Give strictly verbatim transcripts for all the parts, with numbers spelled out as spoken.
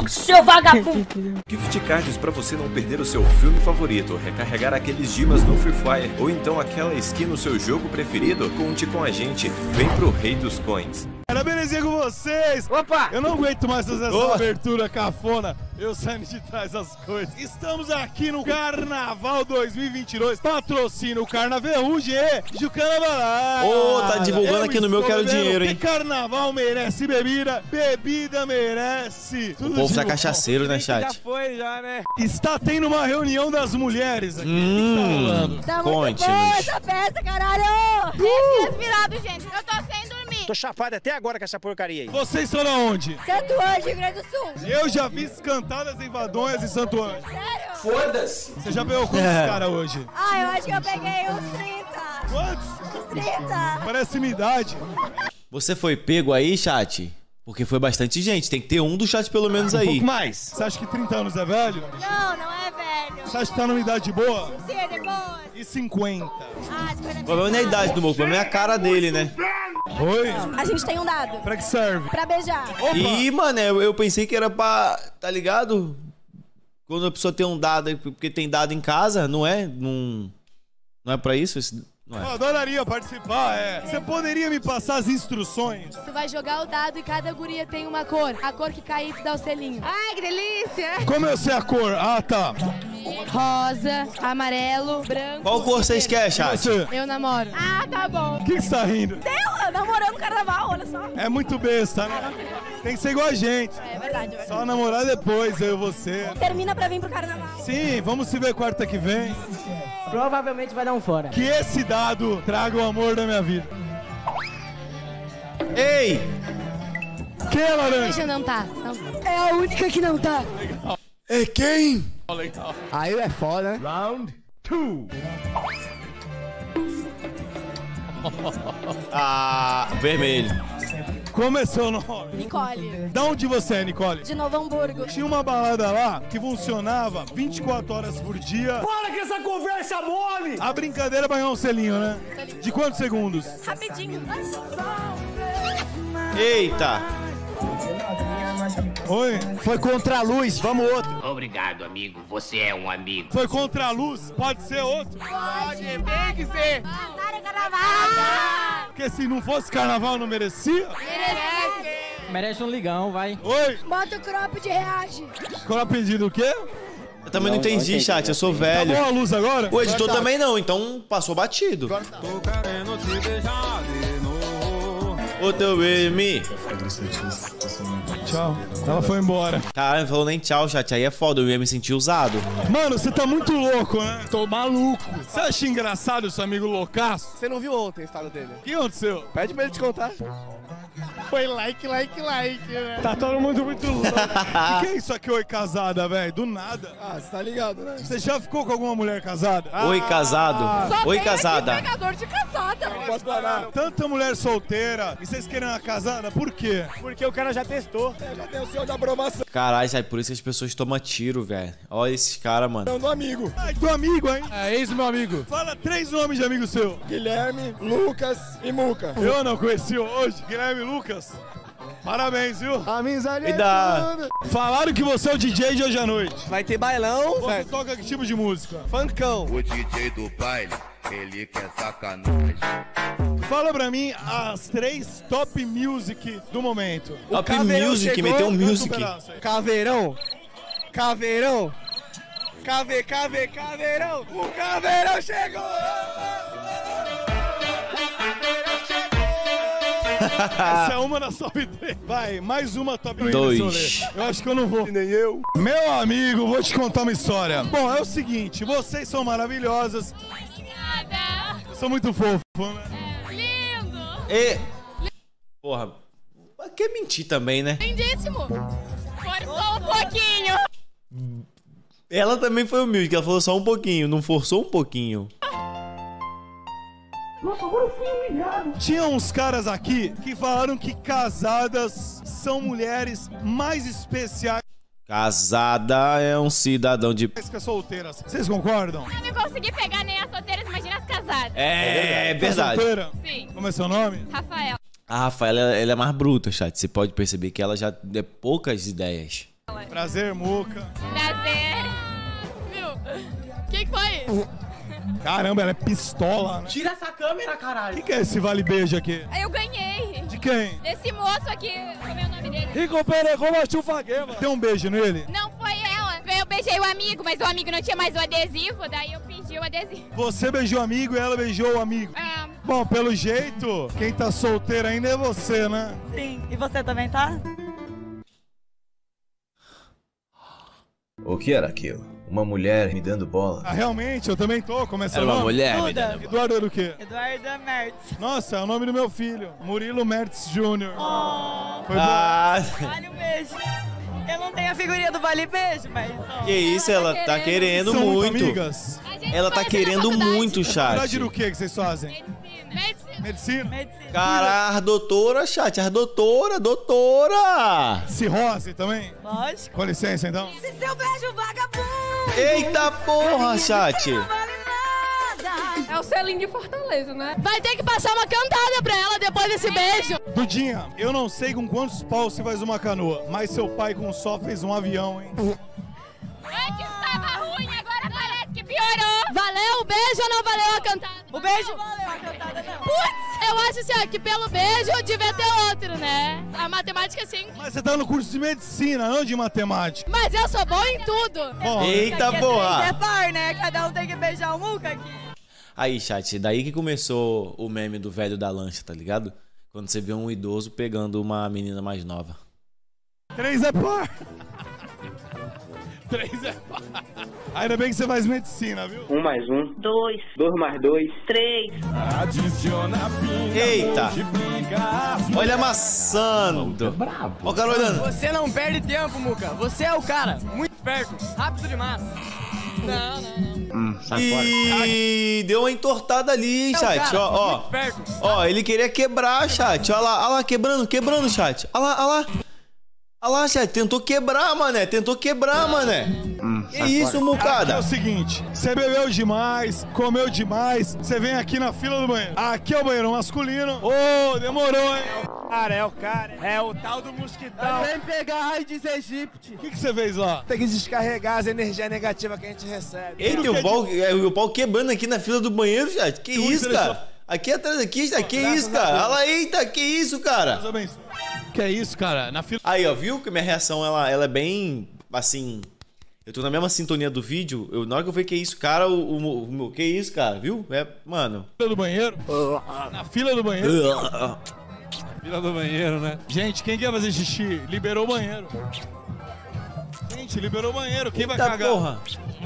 seu vagabundo. Gift cards pra você não perder o seu filme favorito, recarregar aqueles dimas no Free Fire ou então aquela skin no seu jogo preferido, conte com a gente. Vem pro Rei dos Coins. Era belezinha com vocês. Opa! Eu não aguento mais fazer essa Opa. abertura cafona. Eu saindo de trás das coisas. Estamos aqui no Carnaval dois mil e vinte e dois. Patrocina o Carnaveruge e Jucana Balada. Ô, tá divulgando Eu aqui no meu estou Quero bebendo, Dinheiro, hein? porque Carnaval merece bebida, bebida merece. O Tudo povo de tá bom. cachaceiro, né, Já chat? foi, já, né? Está tendo uma reunião das mulheres aqui. Hum, O que tá rolando? Tá muito boa conte-nos. essa festa, caralho! Três dias virado, gente. Eu tô sem dormir. Tô chapado até agora com essa porcaria aí. Vocês são da onde? Santo Anjo, Rio Grande do Sul. Eu já vi cantadas em Vadonhas e Santo Anjo. Sério? Foda-se! Você já pegou quantos É. caras hoje? Ah, eu acho que eu peguei uns trinta. Quantos? Uns trinta. Parece minha idade. Você foi pego aí, chat? Porque foi bastante gente. Tem que ter um do chat pelo menos Um aí. pouco mais. Você acha que trinta anos é velho? Não, não é velho. Você acha que tá numa idade boa? Sim, é boa. E cinquenta? Ah, espera O problema não é a idade do moço, o problema é a cara dele, né? Oi? A gente tem um dado. Pra que serve? Pra beijar. Opa! E, mano, eu, eu pensei que era pra. Tá ligado? Quando a pessoa tem um dado, porque tem dado em casa, não é? Não, não é pra isso? Esse- Não Eu é. adoraria participar, é. Você poderia me passar as instruções? Tu vai jogar o dado e cada guria tem uma cor. A cor que cair, tu dá o selinho. Ai, que delícia. Como eu sei a cor? Ah, tá. Rosa, amarelo, branco. Qual cor vocês querem, chat? Você, Eu namoro. Ah, tá bom. o que que você tá rindo? Eu namorando no carnaval, olha só. É muito besta, né? Tem que ser igual a gente. É verdade, é verdade. Só namorar depois, eu e você. Termina pra vir pro carnaval. Sim, vamos se ver quarta que vem. Provavelmente vai dar um fora. Que esse dado traga o amor da minha vida. Ei! Quem é laranja? Deixa não tá. Não. É a única que não tá. É quem? Legal. Aí é foda, né? Ah, vermelho. Como é seu nome? Nicole, Da onde você é, Nicole? de Novo Hamburgo. Tinha uma balada lá que funcionava vinte e quatro horas por dia. Para que essa conversa mole! A brincadeira vai ganhar um selinho, né? De quantos segundos? Rapidinho. Eita! Oi? Foi contra a luz, vamos outro. Obrigado, amigo. Você é um amigo. Foi contra a luz? Pode ser outro? Pode, tem que ser. Azar é carnaval. Porque se não fosse carnaval, não merecia? Merece um ligão, vai. Oi? Bota o crop de reage. Qual é o pedido? O quê? Eu também não, entendi, chat. Eu sou Tá velho. bom a luz agora? O editor também não, então passou batido. Tô querendo te beijar de novo. Ô, teu me. Tchau. Ela foi embora. Caralho, não falou nem tchau, chat. Aí é foda, eu ia me sentir usado. Mano, você tá muito louco, né? Tô maluco. Você acha engraçado seu amigo loucaço? Você não viu ontem o estado dele? O que aconteceu? Pede pra ele te contar. Foi like, like, like, né? Tá todo mundo muito louco. O que é isso aqui, oi casada, velho? Do nada. Ah, você tá ligado, né? Você já ficou com alguma mulher casada? Oi, Ah, casado. Oi, casada. Pegador de casada. Posso falar? Tanta mulher solteira e vocês querem uma casada? Por quê? Porque o cara já testou. É, já tem o seu de aprovação Caralho, sabe, por isso que as pessoas tomam tiro, velho. Olha esses caras, mano. do amigo. Ai, do amigo, hein? É, ex do meu amigo. Fala três nomes de amigo seu. Guilherme, Lucas e Muca. Eu não conheci hoje. Guilherme Lucas. Parabéns, viu? Amizade E da... Falaram que você é o D J de hoje à noite. Vai ter bailão, Você certo? toca que tipo de música? Funkão. O D J do baile, ele quer sacanagem. Fala pra mim as três top music do momento. Top Caveirão Music, chegou, meteu um Canta music. pedaço aí. Caveirão. Caveirão. Cave, cave, caveirão. O caveirão chegou. Essa é uma das top três. Vai, mais uma top três. Dois. Eu acho que eu não vou. Nem eu. Meu amigo, vou te contar uma história. Bom, é o seguinte, vocês são maravilhosas. Nada. Eu sou muito fofo, né? Lindo. E... Porra, quer mentir também, né? Lindíssimo. Forçou um pouquinho. Ela também foi humilde, que ela falou só um pouquinho, não forçou um pouquinho. Tinha uns caras aqui que falaram que casadas são mulheres mais especiais Casada é um cidadão de... que as solteiras. Vocês concordam? Eu não consegui pegar nem as solteiras, imagina as casadas. É, é Tá verdade. solteira? Sim. Como é seu nome? Rafael. A Rafaela, ela é mais bruta, chat. Você pode perceber que ela já é poucas ideias. Prazer, Muca. Prazer. Viu? Quem foi? Caramba, ela é pistola, né? Tira essa câmera, caralho. O que, que é esse vale beijo aqui? Eu ganhei. De quem? Desse moço aqui, como é o nome dele? Rico Peregou Machufaguema. Tem um beijo nele? Não foi ela. Eu beijei o amigo, mas o amigo não tinha mais o adesivo, daí eu pedi o adesivo. Você beijou o amigo e ela beijou o amigo. É. Bom, pelo jeito, quem tá solteiro ainda é você, né? Sim. E você também tá? O que era aquilo? Uma mulher me dando bola? Ah, realmente, eu também tô. Como é seu Era uma nome? mulher. Duda. Eduardo era o quê? Eduardo Mertz. Nossa, é o nome do meu filho. Murilo Mertz Júnior Oh. Foi Ah, Vale um beijo. Eu não tenho a figurinha do Vale Beijo, mas... ó. que isso, ela tá querendo bom. São muito muito. amigas. A gente Ela tá conheceu na querendo faculdade. muito, Faculdade chat. do que que vocês fazem? Medicina. Medicina. Medicina? Medicina. Cara, as doutora, chat, as doutora, doutora. Cirrose também? Lógico. Com licença, então. Se seu beijo vagabundo. Eita porra, chat. Não vale nada. É o selinho de Fortaleza, né? Vai ter que passar uma cantada pra ela depois desse beijo. Dudinha, eu não sei com quantos paus você faz uma canoa, mas seu pai com só fez um avião, hein? Antes tava ruim, agora parece que piorou. Valeu o beijo ou não valeu a cantada? O beijo? Não valeu a cantada, não. Putz, eu acho assim, ó, que pelo beijo devia ter outro, né? A matemática sim. Mas você tá no curso de medicina, não de matemática. Mas eu sou bom em tudo. Bom, Eita Aqui é porra. par, né? Cada um tem que beijar o Muca aqui. Aí, chat, daí que começou o meme do velho da lancha, tá ligado? Quando você vê um idoso pegando uma menina mais nova. três é par. Três é par. Ainda bem que você faz medicina, viu? Um mais um. Dois. Dois mais dois. Três. Eita. Olha amassando. Ó o cara olhando. Você não perde tempo, Muca. Você é o cara. Muito perto. Rápido demais. Não, não, não. Hum, e deu uma entortada ali, É o chat. cara, Ó, ó. muito perto. Ó, ele queria quebrar, chat. Ó lá, ó lá, quebrando, quebrando, chat. Ó lá, ó lá. Ó lá, chat. Tentou quebrar, mané. Tentou quebrar, mané. Que isso, Aqui é mucada? o seguinte, você bebeu demais, comeu demais, você vem aqui na fila do banheiro. Aqui é o banheiro masculino. Ô, demorou, hein? Cara, é o cara. É o tal do mosquitão. Vem pegar Aedes aegypti. O que, que você fez lá? Tem que descarregar as energias negativas que a gente recebe. Eita, o pau, é, o pau quebrando aqui na fila do banheiro, chat. Que Onde isso, você cara? Aqui atrás, aqui, chat. Que isso, cara? Olha lá, eita, que isso, cara? Mais ou menos. Que é isso, cara? Na fila... Aí, ó, viu que minha reação, ela, ela é bem, assim... Eu tô na mesma sintonia do vídeo. Eu, na hora que eu falei que é isso, cara, o, o, o meu... Que isso, cara, viu? É, mano... fila do banheiro? Na fila do banheiro? Fila do banheiro, né? Gente, quem quer fazer xixi? Liberou o banheiro. Gente, liberou o banheiro. Quem vai Eita cagar? porra.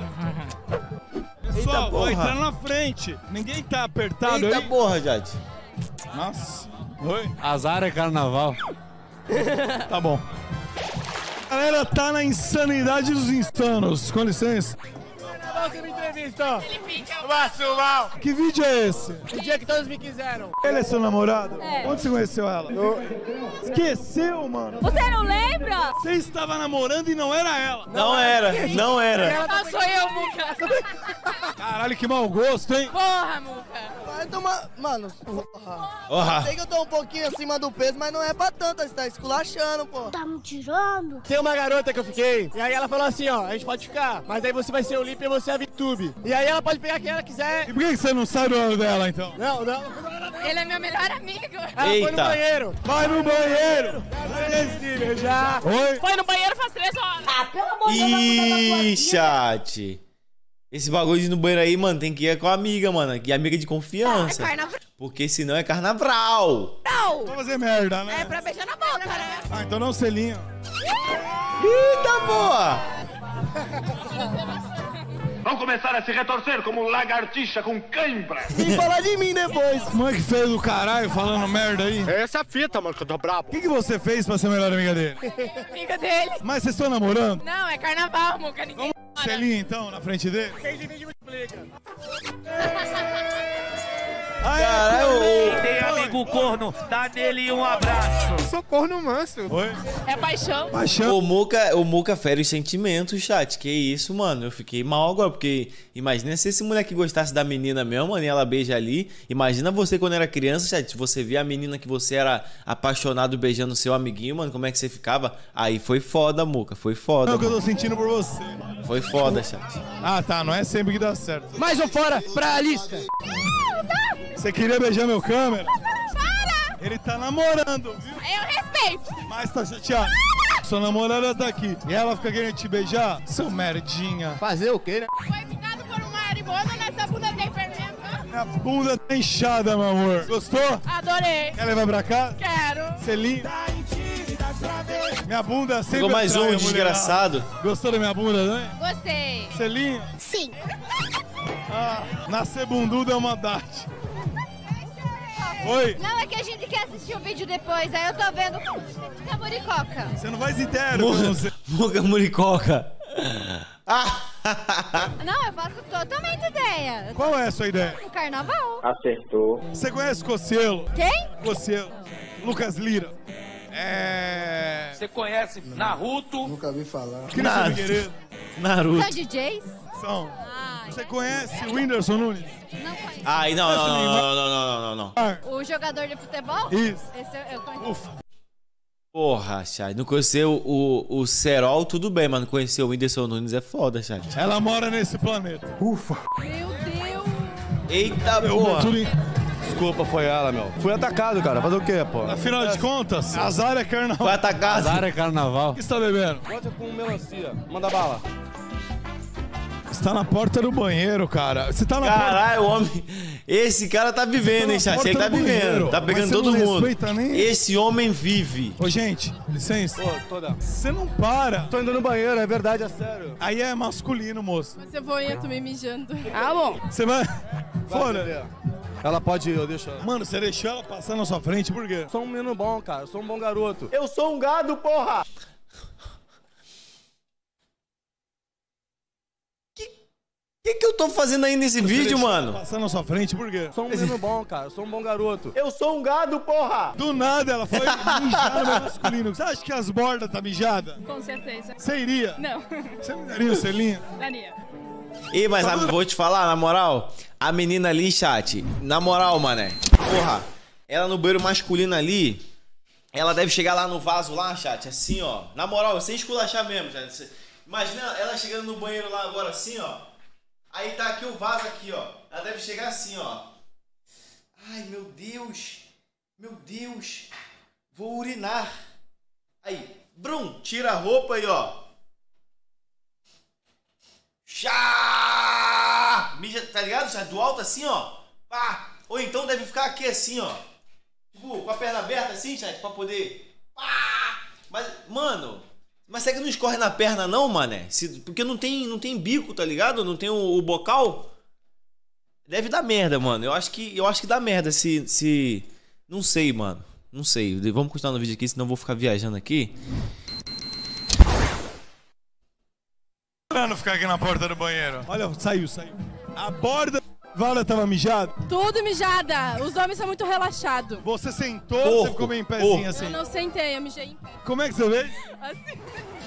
Pessoal, Eita vai porra. entrar na frente. Ninguém tá apertado Eita aí? porra, Jade. Nossa. Oi? Azar é carnaval. Tá bom. A galera tá na insanidade dos insanos. Com licença. Você me entrevista. Ele fica... Massumal. Que vídeo é esse? O dia que todos me quiseram. Ele é seu namorado? É. Onde você conheceu ela? Esqueceu, mano. Você não lembra? Você estava namorando e não era ela. Não era, não era. Ah, sou eu, Muca. Caralho, que mau gosto, hein? Porra, Muca. Vai tomar... Mano, porra. Porra. Sei que eu tô um pouquinho acima do peso, mas não é pra tanto. Você tá esculachando, pô. Tá me tirando? Tem uma garota que eu fiquei, e aí ela falou assim, ó, a gente pode ficar, mas aí você vai ser o Lipe e você é a VTube. E aí ela pode pegar quem ela quiser. E por que você não sabe o nome dela, então? Não, não. Ele é meu melhor amigo. Ela foi no Eita. banheiro. Vai no banheiro! Já. Oi? Foi no banheiro faz três horas. Ah, pelo amor de Deus, vai mudar da tua Ih, vida. chat. Esse bagulho de ir no banheiro aí, mano, tem que ir com a amiga, mano. Que é amiga de confiança. Carnaval. Porque senão é carnaval. Não. Vou fazer merda, né? É pra beijar na boca, né? Ah, então não selinho. Eita, porra! Vão começar a se retorcer como lagartixa com cãibra. Vem falar de mim depois. Mãe que fez do caralho falando merda aí. É essa fita, mano, que eu tô brabo. O que, que você fez pra ser melhor amiga dele? Amiga dele. Mas vocês estão namorando? Não, é carnaval, Muca. Ninguém Selinho, então, na frente dele? Quem divide multiplica. Caralho, Tem amigo corno, dá nele um abraço. Eu sou corno manso. Oi? É paixão. Paixão. o Muca, o Muca fere os sentimentos, chat. Que isso, mano. Eu fiquei mal agora, porque imagina se esse moleque gostasse da menina mesmo, mano, e ela beija ali. Imagina você quando era criança, chat. Você via a menina que você era apaixonado beijando seu amiguinho, mano. Como é que você ficava? Aí foi foda, Muca. Foi foda. É o que eu tô mano. sentindo por você. Foi foda, chat. Ah, tá. Não é sempre que dá certo. Mais um fora pra lista. Você queria beijar meu câmera? Para! Ele tá namorando, viu? Eu respeito. Mas tá chateado. Sua namorada tá aqui. E ela fica querendo te beijar? Seu merdinha. Fazer o quê, né? Foi picado por uma marimbondo, nessa bunda tem fermento. Minha bunda tá inchada, meu amor. Gostou? Adorei. Quer levar pra casa? Quero. Selinho? Minha bunda sempre Pegou mais atrai um, a mulherada. desgraçado. Gostou da minha bunda, né? Gostei. Selinho? Sim. Ah, nascer bundudo é uma date. Oi? Não, é que a gente quer assistir o vídeo depois, aí eu tô vendo com a Muricoca. Você não faz ideia do que você... Muca Muricoca. Ah! Não, eu faço totalmente ideia. Qual é a sua ideia? O carnaval. Acertou. Você conhece Cocielo? Quem? Cocielo. Lucas Lira. É... Você conhece Naruto? Nunca vi falar. Cristian Naruto. Figueiredo. Naruto. São D Js? São. Ah, Você conhece o Whindersson Nunes? não conheço. Ai, não, não, não, não, não, não, não, não. Ah, O jogador de futebol? Isso. Esse eu, eu conheço. Ufa. Porra, chat. Não conheceu o, o Serol, tudo bem, mas não conheceu o Whindersson Nunes é foda, chat. Ela mora nesse planeta. Ufa. Meu Deus. Eita, Eu porra. tudo em... Desculpa, foi ela, meu. Fui atacado, cara. Fazer o quê, pô? Afinal de contas, azar é carnaval. Vai atacar. Azar é carnaval. O que você tá bebendo? Vodka com melancia. Manda bala. Você tá na porta do banheiro, cara. Você tá na porta... Caralho, o homem. Esse cara tá vivendo, hein, chat? Ele tá vivendo. Tá pegando todo mundo. Esse homem vive. Ô, gente, licença. Ô, toda. Você não para. Tô indo no banheiro, é verdade, é sério. Aí é masculino, moço. Você foi, eu tô me mijando. Ah, bom. Você vai... Vai, Fora. bebê. Ela pode ir, eu deixo ela. Mano, você deixou ela passar na sua frente, por quê? Sou um menino bom, cara. Sou um bom garoto. Eu sou um gado, porra! O que, que eu tô fazendo aí nesse Você vídeo, deixou mano? ela passar na sua frente, por quê? Sou um menino bom, cara. Sou um bom garoto. Eu sou um gado, porra! Do nada ela foi mijar no meu masculino. Você acha que as bordas tá mijada? Com certeza. Você iria? Não. Você me daria o selinho? Daria. Ih, mas a, vou te falar, na moral, a menina ali, chat, na moral, mané, porra, ela no banheiro masculino ali, ela deve chegar lá no vaso lá, chat, assim, ó, na moral, sem esculachar mesmo, chat. Imagina ela chegando no banheiro lá agora assim, ó, aí tá aqui o vaso aqui, ó, ela deve chegar assim, ó. Ai, meu Deus, meu Deus, vou urinar. Aí, brum, tira a roupa aí, ó. Já! Mija, tá ligado? Já do alto assim, ó. Pá! Ou então deve ficar aqui assim, ó. Tipo, com a perna aberta assim, chat, pra poder... Pá! Mas, mano... Mas será que não escorre na perna não, mané? Se, porque não tem, não tem bico, tá ligado? Não tem o, o bocal. Deve dar merda, mano. Eu acho que, eu acho que dá merda se... se... Não sei, mano. Não sei. Vamos continuar no vídeo aqui, senão eu vou ficar viajando aqui. Não ficar aqui na porta do banheiro. Olha, saiu, saiu. A borda da vala tava mijada? Tudo mijada. Os homens são muito relaxados. Você sentou ou você ficou bem em pezinho assim? Eu não sentei, eu mijei em pé. Como é que você veio? Assim.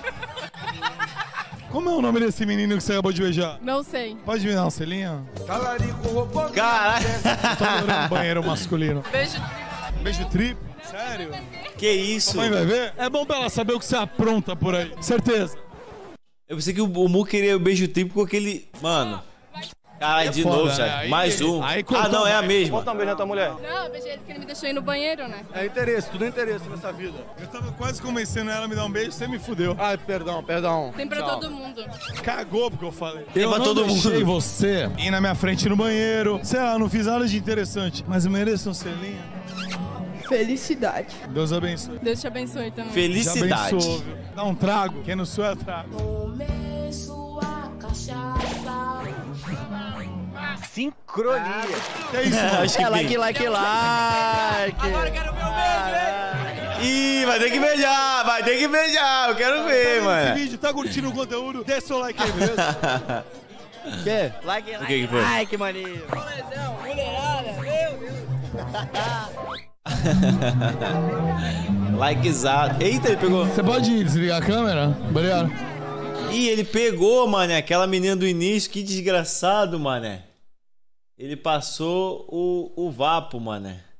Como é o nome desse menino que você acabou de beijar? Não sei. Pode me dar um selinho? Caralho. Tô adorando banheiro masculino. Beijo triplo. Beijo triplo? Sério? Que isso? Mãe vai ver? É bom pra ela saber o que você apronta por aí. Certeza. Eu pensei que o, o Mu queria o beijo triplo com aquele... Mano... Caralho, de foda, novo, né? chat. Aí- Mais um. aí Ah, cortou, não, é a vai. mesma. Bota um beijo na tua mulher. Não, eu beijei ele porque ele me deixou ir no banheiro, né? É interesse, tudo é interesse nessa vida. Eu tava quase convencendo ela a me dar um beijo, você me fudeu. Ai, perdão, perdão. Tem pra Tchau. todo mundo. Cagou porque eu falei. Tem eu pra não todo deixei mundo. você ir na minha frente no banheiro. Sei lá, não fiz nada de interessante. Mas eu mereço um selinho. Felicidade. Deus abençoe. Deus te abençoe também. Já Felicidade. abençoou, viu? Dá um trago, quem não sou é trago. Sincronia. Que isso, mano? Acho que É like, tem. like, like. Agora eu quero ver o beijo, Ih, vai ter que beijar, vai ter que beijar. Eu quero ver, Esse mano. vídeo, tá curtindo o conteúdo? Desce o like aí, beleza? Quê? Like, O que que foi? like, maninho. Mulherada, meu Deus. Likezado. Eita, ele pegou. Você pode desligar a câmera? Obrigado. Ih, ele pegou, mané. Aquela menina do início. Que desgraçado, mané. Ele passou o, o vapo, mané.